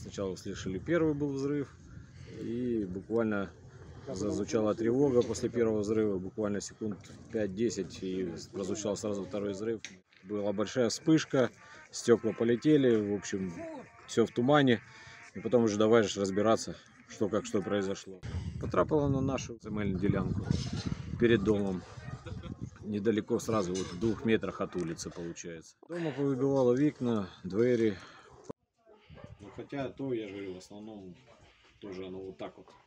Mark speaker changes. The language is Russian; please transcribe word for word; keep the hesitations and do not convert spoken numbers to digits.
Speaker 1: сначала услышали первый был взрыв, и буквально зазвучала тревога после первого взрыва, буквально секунд пять-десять, и прозвучал сразу второй взрыв. Была большая вспышка, стекла полетели, в общем, все в тумане. И потом уже давай же разбираться, что как что произошло. Потрапило на нашу земельную делянку перед домом. Недалеко сразу, вот в двух метрах от улицы получается. Дома повыбивало вікна, двери. Ну, хотя то, я же говорю, в основном тоже оно вот так вот